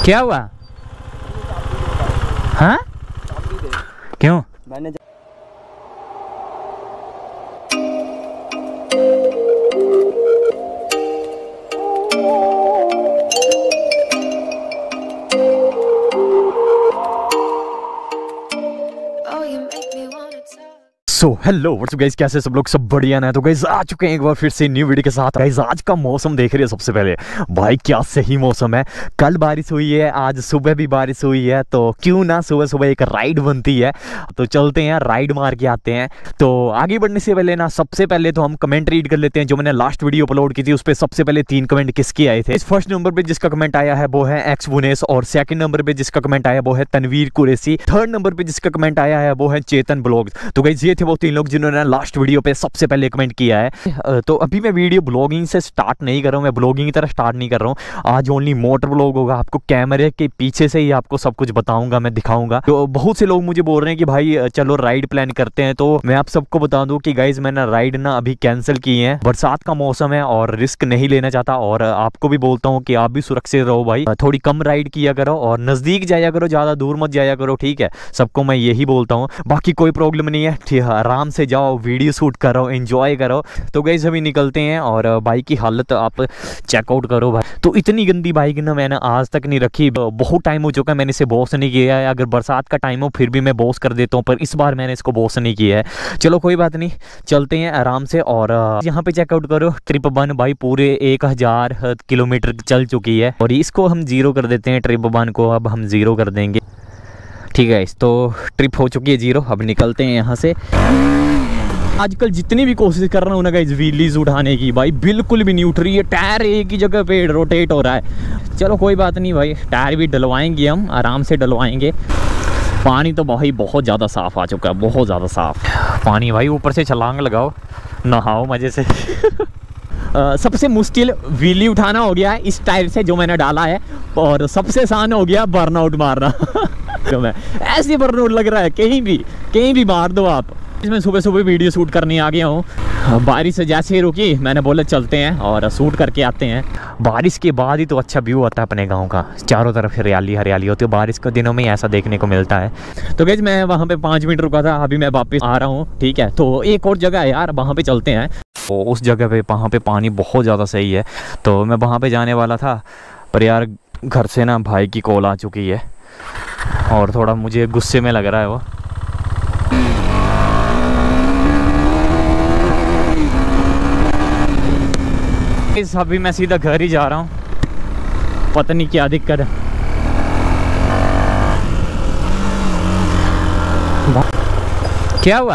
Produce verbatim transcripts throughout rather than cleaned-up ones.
क्या हुआ? हाँ क्यों? मैंने so hello what's up guys, कैसे सब लोग? सब बढ़िया ना? तो गाइस आ चुके हैं एक बार फिर से न्यू वीडियो के साथ। गाइस आज का मौसम देख रहे हैं, सबसे पहले भाई क्या सही मौसम है। कल बारिश हुई है, आज सुबह भी बारिश हुई है, तो क्यों ना सुबह सुबह एक राइड बनती है। तो चलते हैं, राइड मार के आते हैं। तो आगे बढ़ने से पहले ना सबसे पहले तो हम कमेंट रीड कर लेते हैं। जो मैंने लास्ट वीडियो अपलोड की थी उस पर सबसे पहले तीन कमेंट किसके आए थे। फर्स्ट नंबर पर जिसका कमेंट आया है वो है एक्स बुनेस, और सेकंड नंबर पे जिसका कमेंट आया वो है तनवीर कुरैशी। थर्ड नंबर पे जिसका कमेंट आया है वो है चेतन ब्लॉग्स। तो गाइस ये थे वो तीन लोग जिन्होंने लास्ट वीडियो पे सबसे पहले कमेंट किया है। तो अभी मैं वीडियो ब्लॉगिंग से स्टार्ट नहीं कर रहा हूँ, मैं ब्लॉगिंग की तरह स्टार्ट नहीं कर रहा हूँ। आज ओनली मोटर ब्लॉग होगा, आपको कैमरे के पीछे से ही आपको सब कुछ बताऊंगा, मैं दिखाऊंगा। तो बहुत से लोग मुझे बोल रहे हैं कि भाई चलो राइड प्लान करते हैं। तो मैं आप सबको बता दूं कि गाइज मैंने राइड ना अभी कैंसिल की है। बरसात का मौसम है और रिस्क नहीं लेना चाहता, और आपको भी बोलता हूँ कि आप भी सुरक्षित रहो भाई, थोड़ी कम राइड किया करो और नजदीक जाया करो, ज्यादा दूर मत जाया करो, ठीक है? सबको मैं यही बोलता हूँ, बाकी कोई प्रॉब्लम नहीं है, ठीक है? आराम से जाओ, वीडियो शूट करो, एंजॉय करो। तो गाइस अभी निकलते हैं, और बाइक की हालत आप चेकआउट करो भाई। तो इतनी गंदी बाइक ना मैंने आज तक नहीं रखी, बहुत टाइम हो चुका है मैंने इसे बॉस नहीं किया है। अगर बरसात का टाइम हो फिर भी मैं बॉस कर देता हूँ, पर इस बार मैंने इसको बॉस नहीं किया है। चलो कोई बात नहीं, चलते हैं आराम से। और यहाँ पे चेकआउट करो, ट्रिप वन भाई पूरे एक हजार किलोमीटर चल चुकी है, और इसको हम जीरो कर देते हैं। ट्रिप वन को अब हम जीरो कर देंगे, ठीक है? तो ट्रिप हो चुकी है जीरो, अब निकलते हैं यहाँ से। आजकल जितनी भी कोशिश कर रहा हूँ ना गाइस व्हीलीज उठाने की, भाई बिल्कुल भी नहीं उठ रही है। टायर एक ही जगह पे रोटेट हो रहा है। चलो कोई बात नहीं भाई, टायर भी डलवाएंगे, हम आराम से डलवाएंगे। पानी तो भाई बहुत ज़्यादा साफ़ आ चुका है, बहुत ज़्यादा साफ़ पानी भाई। ऊपर से छलांग लगाओ, नहाओ मज़े से। Uh, सबसे मुश्किल व्हीली उठाना हो गया है इस टायर से जो मैंने डाला है, और सबसे आसान हो गया बर्नआउट मारना। तो मैं ऐसे बर्नआउट लग रहा है, कहीं भी कहीं भी मार दो आप। इसमें सुबह सुबह वीडियो शूट करने आ गया हूँ। बारिश से जैसे ही रुकी मैंने बोला चलते हैं और शूट करके आते हैं। बारिश के बाद ही तो अच्छा व्यू आता है अपने गांव का, चारों तरफ हरियाली हरियाली होती है। बारिश के दिनों में ऐसा देखने को मिलता है। तो गाइस मैं वहाँ पे पाँच मिनट रुका था, अभी मैं वापस आ रहा हूँ, ठीक है? तो एक और जगह है यार, वहाँ पे चलते हैं। तो उस जगह पे वहाँ पे पानी बहुत ज़्यादा सही है, तो मैं वहाँ पे जाने वाला था, पर यार घर से ना भाई की कॉल आ चुकी है, और थोड़ा मुझे गुस्से में लग रहा है वो। इस अभी मैं सीधा घर ही जा रहा हूँ, पता नहीं क्या दिक्कत है। क्या हुआ?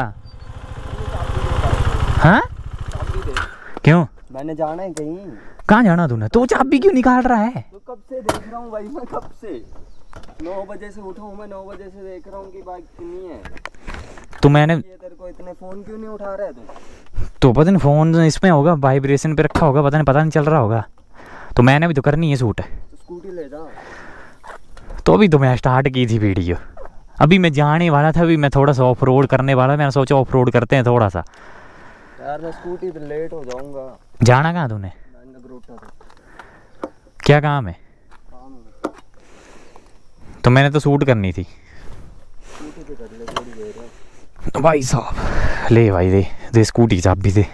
हाँ क्यों? मैंने जाना है कहीं। कहाँ जाना तूने? तो चाबी क्यों निकाल रहा है? तो कब से देख रहा हूँ भाई, मैं कब से नौ बजे से उठा हूँ, मैं नौ बजे से देख रहा हूँ कि बाइक कितनी है। तो मैंने तेरे को इतने फोन क्यों नहीं उठा रहा है तू? तो पता नहीं फोन इसमें होगा, वाइब्रेशन पे रखा होगा, पता नहीं पता नहीं चल रहा होगा। तो मैंने भी तो करनी है शूट। तो स्कूटी ले जा। तो अभी तो मैं स्टार्ट की थी वीडियो, अभी मैं जाने वाला था, अभी मैं थोड़ा सा ऑफ रोड करने वाला, मैंने सोचा ऑफ रोड करते हैं थोड़ा सा। यार मैं स्कूटी पे लेट हो जाऊंगा। जाना कहाँ तूने? क्या काम है? काम है। तो मैंने तो शूट करनी थी। स्कूटी पे कर ले थोड़ी देर है। भाई साहब ले भाई, दे दे स्कूटी की चाबी दे।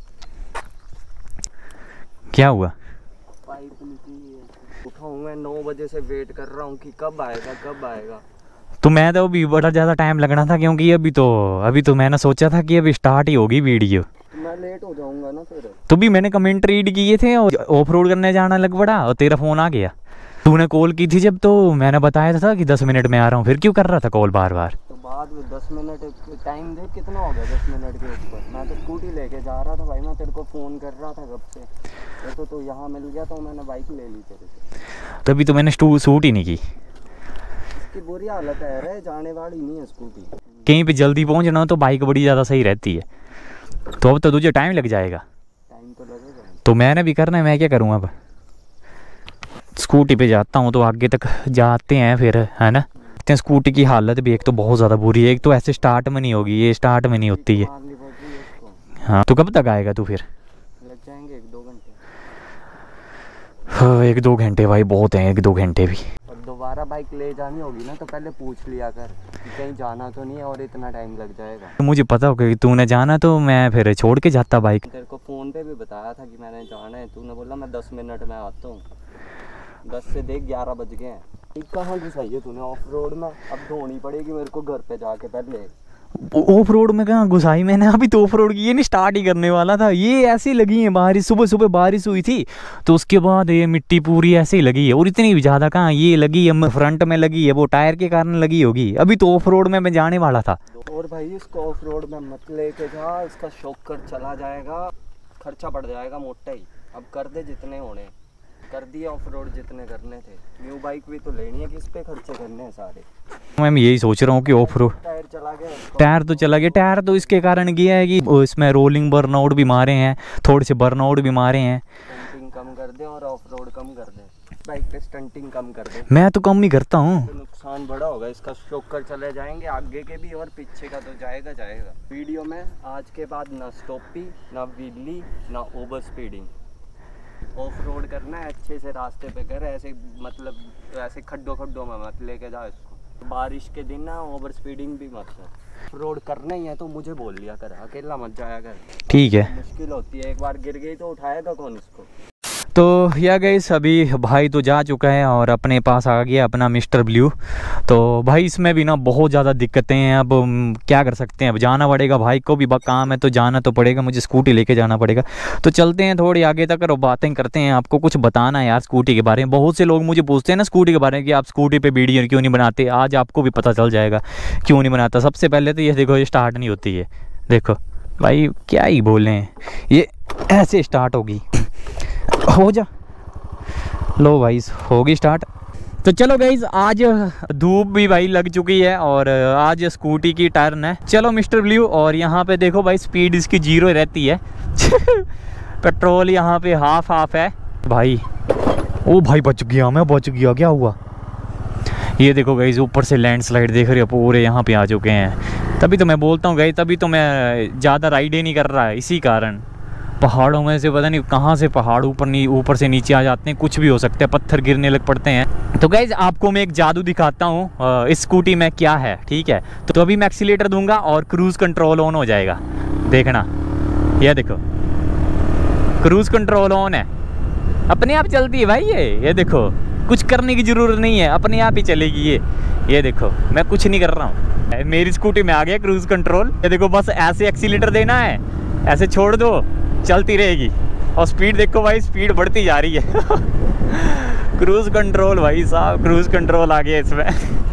क्या हुआ? पाइप निकली है। उठा हूँ मैं, नौ बजे से वेट कर रहा हूँ कि कब आएगा कब आएगा। तो मैं तो अभी बड़ा ज़्यादा टाइम लगना था, क्योंकि अभी तो अभी तो मैंने सोचा था कि अभी स्टार्ट ही होगी वीडियो। तो मैं लेट हो जाऊंगा ना फिर। तो भी मैंने कमेंट रीड किए थे और ऑफ रोड करने जाना लग पड़ा, और तेरा फ़ोन आ गया। तूने कॉल की थी जब, तो मैंने बताया था कि दस मिनट में आ रहा हूँ, फिर क्यों कर रहा था कॉल बार बार? तो बाद में दस मिनट टाइम देख कितना हो गया, दस मिनट के ऊपर। मैं तो स्कूटी लेके जा रहा था भाई, मैं तेरे को फ़ोन कर रहा था कब से। तो तो यहाँ मिल गया तो मैंने बाइक ले ली तेरे से। तभी तो मैंने शूट ही नहीं की। इसकी बुरी हालत है रे, जाने वाली नहीं है स्कूटी। कहीं पे जल्दी पहुँचना हो तो बाइक बड़ी ज़्यादा सही रहती है। तो अब तो तुझे टाइम लग जाएगा। टाइम तो लगेगा। तो मैंने भी करना है, मैं क्या करूँ अब? स्कूटी पे जाता हूँ तो आगे तक जाते हैं फिर, है ना? स्कूटी की हालत भी एक तो बहुत ज़्यादा बुरी है, एक तो ऐसे स्टार्ट में नहीं होगी, ये स्टार्ट में नहीं होती है। हाँ तो कब तक आएगा तू फिर? लग जाएंगे एक दो घंटे। हाँ एक दो घंटे भाई बहुत हैं, एक दो घंटे भी। और दो दोबारा बाइक ले जानी होगी ना तो पहले पूछ लिया कर कि कहीं जाना तो नहीं है और इतना टाइम लग जाएगा। तो मुझे पता होगा कि तूने जाना तो मैं फिर छोड़ के जाता बाइक। तेरे को फ़ोन पे भी बताया था कि मैंने जाना है, तूने बोला मैं दस मिनट में आता हूँ। दस से देख ग्यारह बज गए हैं। कहाँ घुसाई है तूने ऑफ रोड में? अब धोनी पड़ेगी मेरे को घर पे जाके पहले। ऑफ रोड में कहाँ घुसाई मैंने? अभी तो ऑफ रोड की ये नहीं स्टार्ट ही करने वाला था। ये ऐसी लगी है बारिश, सुबह सुबह बारिश हुई थी तो उसके बाद ये मिट्टी पूरी ऐसे ही लगी है। और इतनी भी ज़्यादा कहाँ, ये लगी है फ्रंट में लगी है, वो टायर के कारण लगी होगी। अभी तो ऑफ रोड में मैं जाने वाला था। और भाई इसको ऑफ रोड में मत लेके जा, इसका शॉकर चला जाएगा, खर्चा बढ़ जाएगा मोटा ही। अब कर दे जितने होने कर दिए, ऑफ रोड जितने करने थे। न्यू बाइक भी तो लेनी है, किस पे खर्चे करने हैं सारे। मैं यही सोच रहा हूँ कि ऑफ रोड टायर चला गया, टायर तो चला गया। टायर तो इसके कारण गया है कि इसमें रोलिंग बर्नआउट भी मारे हैं, थोड़े से बर्नआउट भी मारे हैं। स्टंटिंग कम कर दे और ऑफ रोड कम कर दे, बाइक पे स्टंटिंग कम कर दे। मैं तो कम ही करता हूँ। तो नुकसान बड़ा होगा, इसका शॉकर चले जाएंगे आगे के भी और पीछे का तो जाएगा जाएगा। वीडियो में आज के बाद ना स्टॉपी, ना व्हीली, ना ओवर स्पीडिंग। ऑफ रोड करना है अच्छे से रास्ते पे कर, ऐसे मतलब ऐसे खड्डों खड्डों में मत लेके जाओ इसको। बारिश के दिन ना ओवर स्पीडिंग भी मत कर। रोड करना ही है तो मुझे बोल लिया कर, अकेला मत जाया कर। ठीक है। मुश्किल होती है, एक बार गिर गई तो उठाएगा कौन इसको। तो या गाइस अभी भाई तो जा चुका है और अपने पास आ गया अपना मिस्टर ब्लू। तो भाई इसमें भी ना बहुत ज़्यादा दिक्कतें हैं। अब क्या कर सकते हैं, अब जाना पड़ेगा। भाई को भी काम है तो जाना तो पड़ेगा, मुझे स्कूटी लेके जाना पड़ेगा। तो चलते हैं थोड़ी आगे तक और बातें करते हैं। आपको कुछ बताना है यार स्कूटी के बारे में। बहुत से लोग मुझे पूछते हैं ना स्कूटी के बारे में कि आप स्कूटी पर वीडियो क्यों नहीं बनाते। आज आपको भी पता चल जाएगा क्यों नहीं बनाता। सबसे पहले तो ये देखो, ये स्टार्ट नहीं होती है। देखो भाई क्या ही बोले हैं, ये ऐसे स्टार्ट होगी। हो जा, लो भाई होगी स्टार्ट। तो चलो गाइज, आज धूप भी भाई लग चुकी है और आज स्कूटी की टर्न है। चलो मिस्टर ब्लू, और यहाँ पे देखो भाई स्पीड इसकी जीरो रहती है। पेट्रोल यहाँ पे हाफ हाफ है भाई। ओ भाई बच गया, मैं बच गया। क्या हुआ? ये देखो गाइज ऊपर से लैंडस्लाइड देख रहे हो, पूरे यहाँ पे आ चुके हैं। तभी तो मैं बोलता हूँ गाइज, तभी तो मैं ज़्यादा राइड ही नहीं कर रहा है, इसी कारण। पहाड़ों में से पता नहीं कहाँ से पहाड़ ऊपर नी ऊपर से नीचे आ जाते हैं, कुछ भी हो सकता है, पत्थर गिरने लग पड़ते हैं। तो गाइज आपको मैं एक जादू दिखाता हूँ इस स्कूटी में क्या है, ठीक है। तो, तो अभी मैं एक्सीलेटर दूंगा और क्रूज़ कंट्रोल ऑन हो जाएगा, देखना। ये देखो क्रूज़ कंट्रोल ऑन है, अपने आप चलती है भाई। ये ये देखो, कुछ करने की ज़रूरत नहीं है, अपने आप ही चलेगी ये। ये देखो मैं कुछ नहीं कर रहा हूँ, मेरी स्कूटी में आ गया क्रूज़ कंट्रोल। ये देखो बस ऐसे एक्सीलेटर देना है, ऐसे छोड़ दो, चलती रहेगी। और स्पीड देखो भाई, स्पीड बढ़ती जा रही है। क्रूज़ कंट्रोल भाई साहब, क्रूज़ कंट्रोल आ गया इसमें।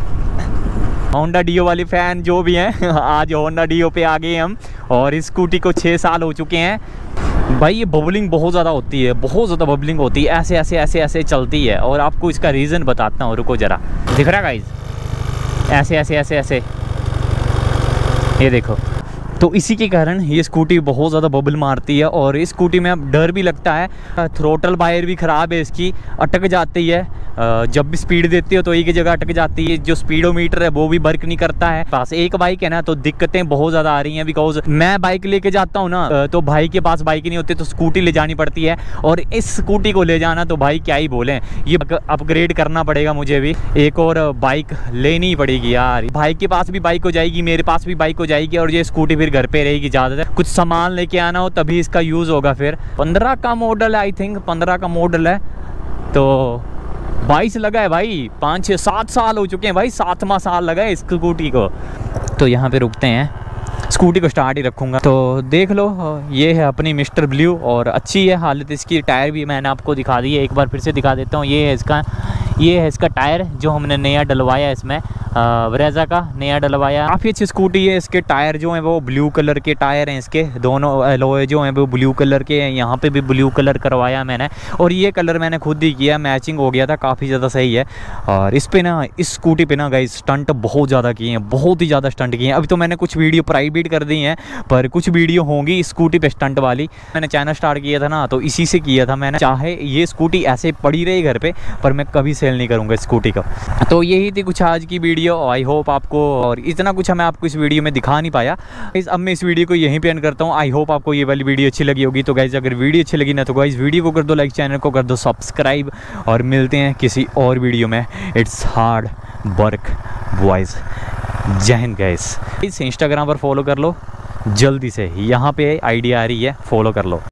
होंडा डियो वाली फ़ैन जो भी हैं, आज होंडा डियो पे आ गए हम। और इस स्कूटी को छः साल हो चुके हैं भाई। ये बबलिंग बहुत ज़्यादा होती है, बहुत ज़्यादा बबलिंग होती है, ऐसे ऐसे ऐसे ऐसे चलती है। और आपको इसका रीज़न बताता हूँ, रुको ज़रा। दिख रहा है गाइस, ऐसे ऐसे ऐसे ऐसे, ये देखो। तो इसी के कारण ये स्कूटी बहुत ज़्यादा बबल मारती है। और इस स्कूटी में अब डर भी लगता है, थ्रोटल वायर भी ख़राब है इसकी, अटक जाती है। जब भी स्पीड देती हो तो एक ही जगह अटक जाती है। जो स्पीडोमीटर है वो भी वर्क नहीं करता है। पास एक बाइक है ना, तो दिक्कतें बहुत ज़्यादा आ रही हैं। बिकॉज मैं बाइक लेके जाता हूँ ना, तो भाई के पास बाइक नहीं होती तो स्कूटी ले जानी पड़ती है। और इस स्कूटी को ले जाना तो भाई क्या ही बोलें, ये अपग्रेड करना पड़ेगा मुझे भी। एक और बाइक लेनी ही पड़ेगी यार। भाई के पास भी बाइक हो जाएगी, मेरे पास भी बाइक हो जाएगी, और ये स्कूटी फिर घर पे रहेगी। ज़्यादातर कुछ सामान लेके आना हो तभी इसका यूज़ होगा। फिर पंद्रह का मॉडल है, आई थिंक पंद्रह का मॉडल है। तो बाईस लगा है भाई, पाँच छः सात साल हो चुके हैं भाई, सातवां साल लगा है इस स्कूटी को। तो यहाँ पे रुकते हैं, स्कूटी को स्टार्ट ही रखूँगा। तो देख लो, ये है अपनी मिस्टर ब्लू और अच्छी है हालत इसकी। टायर भी मैंने आपको दिखा दी है, एक बार फिर से दिखा देता हूँ। ये है इसका ये है इसका टायर जो हमने नया डलवाया इसमें, ब्रेजा का नया डलवाया। काफ़ी अच्छी स्कूटी है। इसके टायर जो हैं वो ब्लू कलर के टायर हैं, इसके दोनों एलॉय जो हैं वो ब्लू कलर के हैं। यहाँ पे भी ब्लू कलर करवाया मैंने, और ये कलर मैंने खुद ही किया, मैचिंग हो गया था, काफ़ी ज़्यादा सही है। और इस पे ना, इस स्कूटी पे ना गाइस स्टंट बहुत ज़्यादा किए हैं, बहुत ही ज़्यादा स्टंट किए हैं। अभी तो मैंने कुछ वीडियो प्राइवेट कर दी हैं, पर कुछ वीडियो होंगी इस स्कूटी पे स्टंट वाली। मैंने चैनल स्टार्ट किया था ना, तो इसी से किया था मैंने। चाहे ये स्कूटी ऐसे पड़ी रही घर पर, पर मैं कभी सेल नहीं करूँगा स्कूटी का। तो यही थी कुछ आज की वीडियो। वीडियो। आई होप आपको, और इतना कुछ मैं आपको इस वीडियो में दिखा नहीं पाया। गाइस अब मैं इस वीडियो को यहीं पे एंड करता हूँ। आई होप आपको ये वाली वीडियो अच्छी लगी होगी। तो गाइस अगर वीडियो अच्छी लगी ना तो गाइस वीडियो को कर दो लाइक, चैनल को कर दो सब्सक्राइब, और मिलते हैं किसी और वीडियो में। It's hard work boys. जय हिंद गाइस। इस इंस्टाग्राम पर फॉलो कर लो जल्दी से, यहाँ पे आईडी आ रही है, फॉलो कर लो।